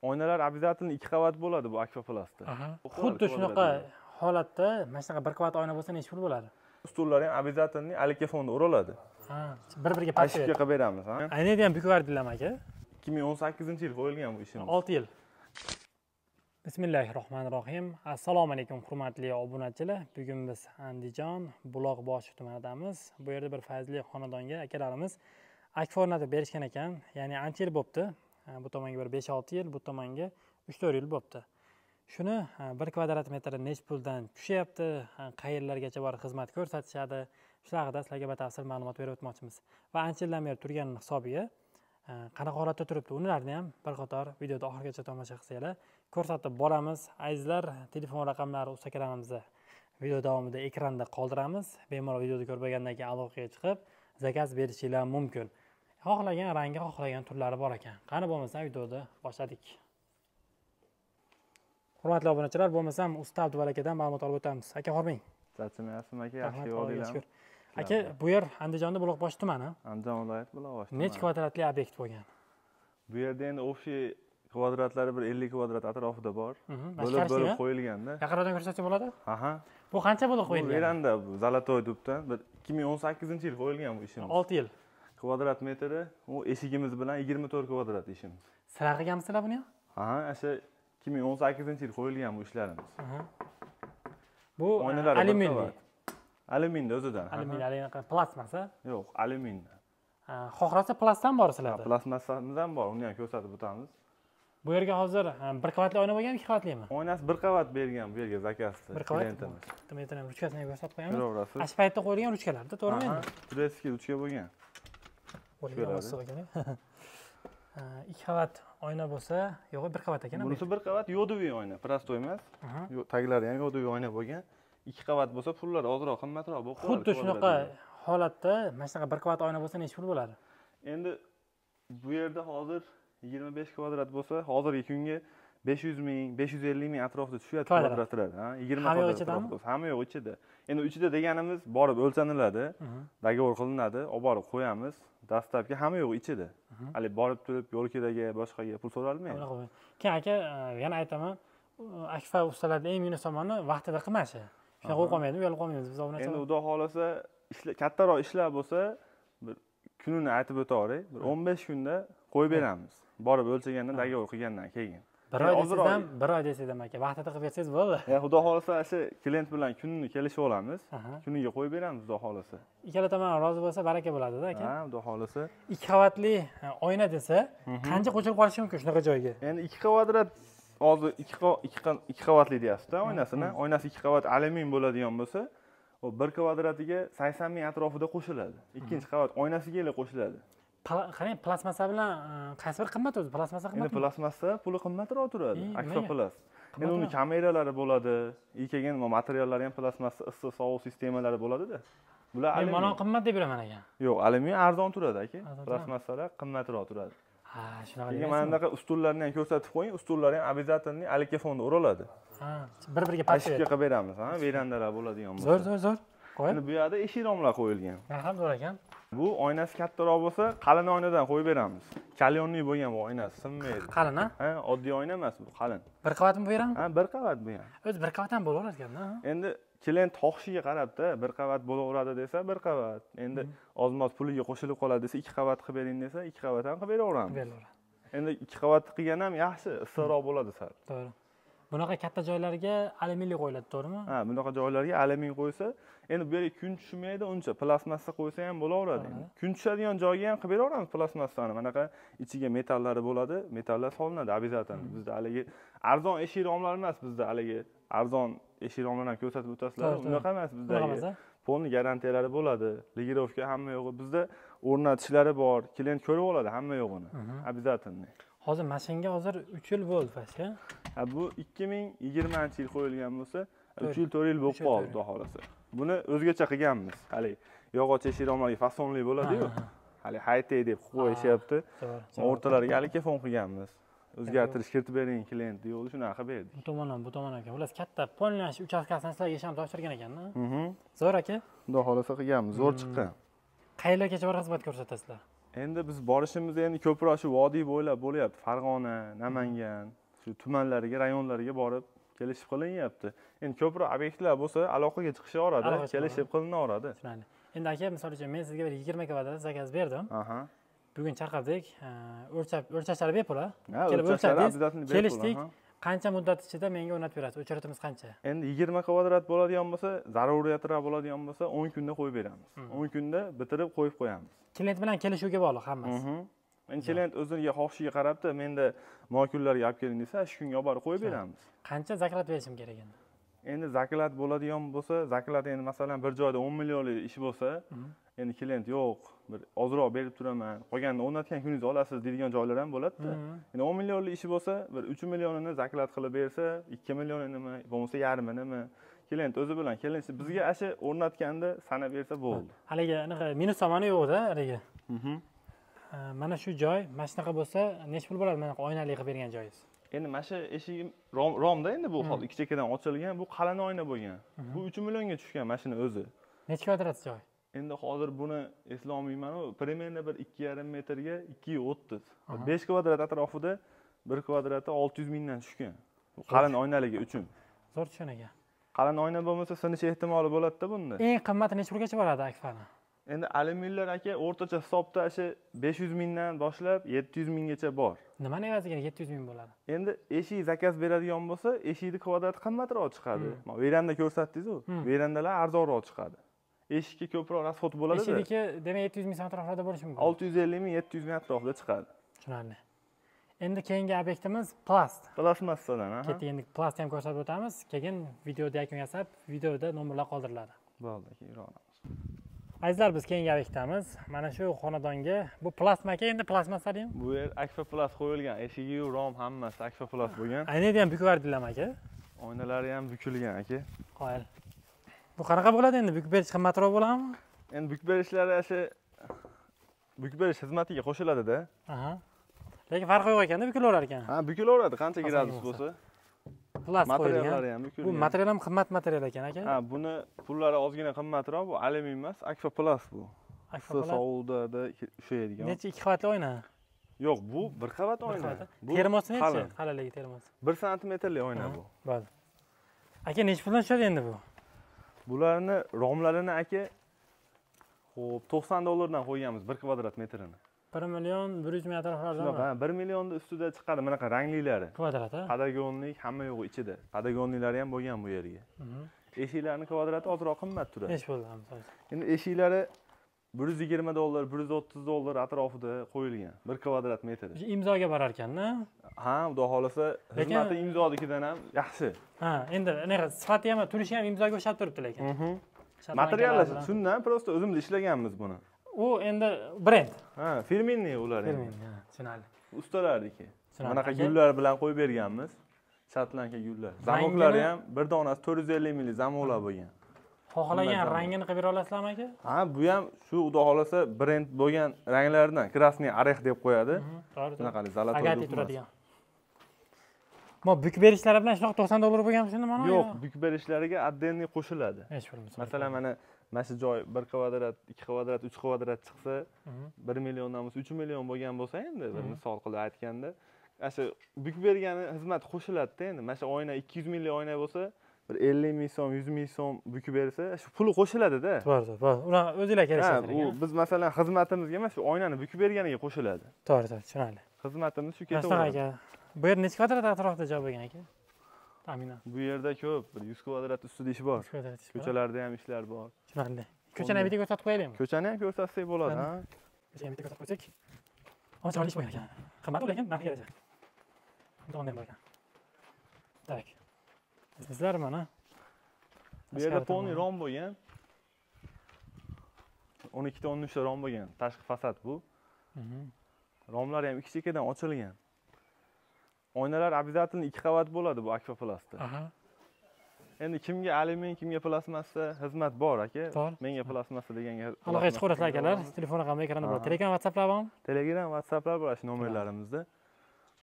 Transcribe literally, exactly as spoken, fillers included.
oynalar обязательно ikki qavat bo'ladi bu Aquaplus'da. Xuddi shunaqa holatda mana shunaqa bir qavat oyna bo'lsa necha pul bo'ladi? Stullar ham обязательно alikafonda o'raladi. Ha, bir-biriga past qilib beramiz, ha. Aynada ham bukvardinglar aka? ikki ming o'n sakkizinchi yil qo'yilgan bu ishimiz. olti yil. Bismillahirrohmanirrohim. Assalomu alaykum hurmatli obunachilar. Bugun biz Andijon Buloqboshi tumanidamiz. Bu yerda bir fayzli xonadonga akalarimiz akfa o'rnatib berishgan ekan. Ya'ni ancha yil bo'pti. Bu tomonga bir besh olti yil, bu tomonga uch to'rt yil bo'pti. Shuni bir kvadrat metr necha puldan tushyapti, qayerlargacha borib xizmat ko'rsatishadi, shular haqida sizlarga batafsil ma'lumot berib o'tmoqchimiz. Va ancha yildan beri turgan hisobiga qanaqa holatda turibdi, ularni ham bir qator videoda oxirigacha tomosha qilsanglar ko'rsatib boramiz. Azizlar, telefon raqamlari ustakalarimizni video davomida ekranda qoldiramiz. Bemalol videoni ko'rib bo'lgandan keyin aloqaga chiqib zakaz berishingiz mumkin. Xohlagan rangi, xohlagan turlari bor ekan. Qani bo'lmasa videoni boshladik. Hurmatli obunachilar, bo'lmasam usta Abduval akadan ma'lumot olib o'tamiz. Aka, hormang. Charchamayapsizmi aka? Yaxshi yo'ldinglar. Aka, bu yer Andijonda Buloqboshi tumani. Andijon viloyati Buloqboshi. Necha kvadratli obyekt bo'lgan? Bu yerda endi общий kvadratlari bir ellik kvadrat atrofida bor. Bo'lib bo'lib qo'yilganda. Yaqinroqdan ko'rsatsa bo'ladi? Aha. Bu qancha bo'lib qo'yilgan? Bu veranda, bu Zolotoy dubdan bir ikki ming o'n sakkizinchi yil qo'yilgan bu ishimiz. olti yil. Kvadrat metri, u eshigimiz bilan yigirma to'rt kvadrat ishimiz. Sira qilganmisizlar buni? Ha, o'sha ikki ming o'n sakkizinchi yil qo'yilgan bu ishlarimiz. Bu alyumin. Alyuminda o'zidan. Alyumin, alyumin plastmassa? Yo'q, alyuminda. Xohlasa plastdan bor sizlarda? Plastmassadan bor, uni ham ko'rsatib o'tamiz. Bu yerga hozir bir qavatli oyna bo'lgan, ikki qavatlimi? Oynasi bir qavat bergan bu yerga zakazda. Bir qavat. Bitta ham ruchkasini ham ko'rsatib qo'yamiz. Turaverasiz. Ash paytda qo'yilgan ruchkalarda, to'g'rimi endi? Tureskiy ruchka bo'lgan. ikki qavat oyna bo'lsa, yo'q, bir qavat ekan. Bunisi bir qavat yodoviy oyna, prostoy emas. Taglari ham yodoviy oyna bo'lgan. ikki qavat bo'lsa, pullari ozroq, qimmatroq bo'lib qoladi. Xuddi shunaqa holatda mana shunaqa bir qavat oyna bo'lsa, necha pul bo'ladi? Endi bu yerda hozir yigirma besh kvadrat bo'lsa, hozirgi kunga besh yuz ming, besh yuz ellik ming atrofida tushyapti kvadratlar, ha, yigirma kvadrat bo'lsa, hamma yo'q ichida. Endi ichida deganimiz borib o'lchaniladi, dogovor qilinadi, olib borib qo'yamiz. Dastlabki hamma yo'q ichida. Hali borib turib yo'lkadagi boshqaga pul so'ralmaydi. Keyin aka, yana aytaman, akfa ustalarining eng minus tomoni vaqtida qilmashi. Shunaqa qo'yib qolmaydi, uyalib qolmaymiz biz obunachilar. Endi xudo xolasa, kattaroq ishlar bo'lsa, bir kunini aytib o'tavering, bir o'n besh kunda qo'yib beramiz. Borib o'lchagandan, dogovor qilgandan keyin. Bir oy desam, bir oy desam aka, vaqtida qilib bersangiz bo'ldi. Ya xudo xolasa, o'sha klient bilan kunini kelishib olamiz. Kuniga qo'yib beramiz xudo xolasa. Ikkala tomon rozi bo'lsa, baraka bo'ladi-da aka. Ha, xudo xolasa. ikki qavatli oyna desa, qancha qo'shilib qolishi mumkin shunaqa joyga? Endi ikki kvadrat hozir ikki qavatli deyapsiz-da oynasini. Oynasi ikki qavat alyumin bo'ladigan bo'lsa, u bir kvadratiga sakson ming atrofida qo'shiladi. Ikkinchi qavat oynasiga qo'shiladi. Qarang, plastmassa bilan qaysi bir qimmat o'zi? Plastmassa qimmatmi? Endi plastmassa puli qimmatroq turadi. Aquaplas. Endi uni kameralari bo'ladi, kelgan materiallari ham plastmassa, issiq sovuq sistemalari bo'ladi-da. Bular alyumin. Men mana qimmat deb beraman ekan. Yo'q, alyumin arzon turadi aka. Plastmassalar qimmatroq turadi. Ha, shunaqa. Keyin mana bunaqa ustullarni ham ko'rsatib qo'ying. Ustullar ham обязательно alikafonda o'raladi. Ha, bir-biriga past qilib beramiz, ha, verandalar bo'ladigan bo'lsa. Zo'r, zo'r, zo'r. Qo'y. Endi bu yerda eshik romlar qo'yilgan. Ha, zo'r ekan. Bu oynasi kattaroq bo'lsa, qalin oynadan qo'yib beramiz. Kalyonli bo'lgan bu oynasi sinmaydi. Qalin, ha? Ha, oddiy oyna emas bu, qalin. Bir qavatmi bu ham? Ha, bir qavat bu ham. O'zi bir qavat ham bo'laveradi ekan-da. Endi klient xohishiga qarab-da, bir qavat bo'laveradi desa, bir qavat. Endi ozmoz puliga qo'shilib qoladi desa, ikki qavat qilib bering desa, ikki qavat ham qilib beraveramiz. Beraveramiz. Endi ikki qavat qilgan ham yaxshi, issiqroq bo'ladi sal. To'g'ri. Bunaqa katta joylarga alyuminli qo'yiladi, to'g'rimi? Ha, bunaqa joylarga alyumin qo'ysa, endi bu yerga kun tushmaydi, uncha plastmassa qo'ysa ham bo'laveradi. Kun tushadigan joyga ham qilib beraveramiz plastmassani. Bunaqa ichiga metallari bo'ladi, metallar solinadi обязательно. Bizda haligi arzon eshik romlar emas, bizda haligi arzon eshik romlarni ko'rsatib o'tasizlar. Unaqa emas bizda. Polni garantiyalari bo'ladi, ligirovka hamma yo'g'i. Bizda o'rnatishlari bor, klient ko'rib oladi hamma yo'g'ini. обязательно. Hozir mashinga hozir uch yil bo'ldi fasi. Ha, bu ikki ming yigirmanchi yil qo'yilgan bo'lsa, uch yil to'rt yil bo'lib qoldi, xudo xolasa. Buni o'zgacha qilganmiz. Hali yog'och eshik romlarga fasonli bo'ladi-yu. Hali high-tech deb qo'yishyapti. O'rtalariga alakafon qilganmiz. O'zgartirish kiritib bering klient deydi, shunaqa qilib berdik. Bu tomondan bu tomon ekan. Ular katta polnash uchastkasini sizlarga ham topshirgan ekan-da. Zo'r aka. Xudo xolasa qilganmiz, zo'r chiqqan. Qayerlargacha bor xizmat ko'rsatasizlar? Endi biz borishimiz endi ko'proq shu vodiy bo'ylab bo'lyapti. Farg'ona, Namangan, shu tumanlariga, rayonlariga borib kelishib qilinyapti. Endi ko'proq obyektlar bo'lsa, aloqaga chiqishaveradi, kelishib qilinaveradi. Tushunarli. Endi aka, misol uchun men sizga bir yigirma kvadrat zakaz berdim. Aha. Bugun chaqirdik, o'lchab o'lchashlari bepul, ha? Kelib o'lchadingiz, kelishdik. Qancha muddat ichida menga o'rnatib berasiz? O'chiratimiz qancha? Endi yigirma kvadrat bo'ladigan bo'lsa, zaruriyatlar bo'ladigan bo'lsa, o'n kunda qo'yib beramiz. o'n kunda bitirib qo'yib qo'yamiz. Klient bilan kelishuvga bog'liq hammasi. Endi klient o'ziga xohishiga qarabda, menda molekullarga olib keling desa, shu kunga olib borib qo'yib beramiz. Qancha zakat berishim kerak endi? Endi zakat bo'ladigan bo'lsa, zakat endi masalan bir joyda o'n millionlik ish bo'lsa, endi klient yo'q, bir ozroq berib turaman, qolganini o'rnatgan kuningiz olasiz deydigan joylar ham bo'ladi-da. Endi o'n millionlik ishi bo'lsa, bir uch millionini zakat qilib bersa, ikki millionini bo'lmasa yarminimi, klient o'zi bilan kelinchi bizga asha o'rnatganda sanab bersa bo'ldi. Haligi anaqa minus tomoni yo'q-da, haligi. Mana shu joy, mana shunaqa bo'lsa, nech pul bo'ladi mana oynali qilib bergan joyingiz? Endi mana shu eshigim romda endi bu hol ikki chekkadan ochilgan, bu qalin oyna bo'lgan. Bu uch millionga tushgan mashina o'zi. Necha kvadrat joy? Endi hozir buni eslolmayman-ku, примерно bir ikki yarim metrga ikki yuz o'ttiz. besh kvadrat atrofida bir kvadrati olti yuz mingdan tushgan. Bu qalin oynaligi uchun. Zo'r tushun aka. Qalin oyna bo'lmasa sinish ehtimoli bo'ladi-da bunda. Eng qimmati necha pulgacha boradi akfani? Endi alyuminiylar aka o'rtacha hisobda o'sha besh yuz mingdan boshlab yetti yuz minggacha bor. Nimani evaziga yetti yuz ming bo'ladi? Endi eshik zakaz beradigan bo'lsa, eshikni kvadrati qimmatroq chiqadi. Mana veranda ko'rsatdingiz-ku, verandalar arzonroq chiqadi. Eshikka ko'proq rasxod bo'ladi-da. Eshikniki demak yetti yuz ming so'm atrofida bo'lishi mumkin. olti yuz ellik ming, yetti yuz ming atrofida chiqadi. Tushunarli. Endi keyingi obyektimiz plast. Plastmassadan, ha. Keyin endi plast ham ko'rsatib o'tamiz. Keyin videoda yakun yasab, videoda nomerlar qoldiriladi. Bo'ldi, keyinroq. Azizlar, biz keyingi obyektamiz. Mana shu xonadonga bu plastmaka, endi plastmassa deymi? Bu yer akfaplast qo'yilgan, eshigi, rom hammasi akfaplast bo'lgan. Aynida ham bukib berdinglarmi aka? Oynalari ham bukilgan aka. Qoyil. Bu qanaqa bo'ladi endi? Bukib berish qimmatroq bo'ladimi? Endi bukib berishlari o'sha bukib berish xizmatiga qo'shiladi-da. Aha. Lekin farqi yo'q ekanda, bukilaverar ekan. Ha, bukilaveradi, qancha gradus bo'lsa. Plast materiallari ham bukilgan. Bu material ham qimmat material ekan aka. Ha, buni pullari ozgina qimmatroq, bu alyumin emas, akfaplast bu. Akfaplast sovuqda ushlaydigan. Necha ikki qavatli oyna? Yo'q, bu bir qavat oyna. Bu termosi necha? Qalinligi termosi. bir santimetrli oyna bu. Bo'ldi. Aka, necha puldan tushadi endi bu? Bularni romlarini aka xo'p to'qson dollardan qo'yganmiz bir kvadrat metrini. bir million bir yuz ming atroflardan. Shunaqa, bir millionning ustida chiqadi bunaqa ranglilari. Kvadrat, ha? Patagonlik hamma yo'q ichida. Patagonliklari ham bo'lgan bu yerga. Eshiklarning kvadrati ozroq qimmat turadi. Necha bo'ldi misol? Endi eshiklari bir yuz yigirma dollar, bir yuz o'ttiz dollar atrofida qo'yilgan bir kvadrat metri. Imzoga borar ekan-da? Ha, xudo xolasa xizmati imzonikidan ham yaxshi. Ha, endi anaqa sifati ham, turishi ham imzoga o'xshab turibdi lekin. Materiallar shundan просто o'zimiz ishlaganmiz buni. U endi brend. Ha, firmenniy ular endi. Firmenniy, ha, tushunarli. Ustalarniki. Bunaqa gullar bilan qo'yib berganmiz. Shatlanka gullar. Zamoklari ham bir donasi to'rt yuz ellik minglik zamoklar bo'lgan. Xohlagan rangini qilib bera olasizlarmi aka? Ha, bu ham shu xudo xolasa brend bo'lgan ranglardan, krasniy orex deb qo'yadi. Bunaqali zolotoy agati turadigan. Mo buk berishlari bilan shunaqa to'qson dollar bo'lganmi shunda mana? Yo'q, buk berishlariga отдельный qo'shiladi. Hech bo'lmasa. Masalan, mana mana shu joy bir kvadrat, ikki kvadrat, uch kvadrat chiqsa, bir milliondan emas, uch million bo'lgan bo'lsa endi, bir misol qilib aytganda, asha buk bergani xizmat qo'shiladi-da endi. Mana shu oyna ikki yuz minglik oyna bo'lsa, bir ellik ming so'm, yuz ming so'm bukib bersa, shu puli qo'shiladi-da. To'g'ri, to'g'ri. Ular o'zingizlar kelishasiz. Ha, u biz masalan xizmatimizga emas, shu oynani bukib berganiga qo'shiladi. To'g'ri, to'g'ri, tushunarli. Xizmatimiz shu ketaveradi. aka. Bu yer necha kvadrat atrofida joy bo'lgan aka? Ta'minan. Bu yerda ko'p, bir yuz kvadrat ustida ish bor. Ko'chalarda ham ishlar bor. Tushunarli. Ko'chani ham bitta ko'rsatib qo'yaylikmi? Ko'chani ham ko'rsatsak bo'ladi, ha? Ko'chani bitta ko'rsatib qo'ysak. Hozir olish bo'lgan ekan. Qimmat lekin narxi kelajak. Bundan bo'lgan. Tak. Sizlar mana bu yerda poni rom bo'lgan. o'n ikki ta o'n uch ta rom bo'lgan. Tashqi fasad bu. Romlar ham ikki chekkadan ochilgan. Oynalar обязательно ikki qavat bo'ladi bu akfaplastda. Aha. Endi kimga alyumin, kimga plastmassa xizmat bor aka. Menga plastmassa deganga. Aloqa chiqarasizlar akalar. Telefon raqami ekranda bor. Telegram, WhatsApplar bormi? Telegram, WhatsApplar bor shu nomerlarimizda.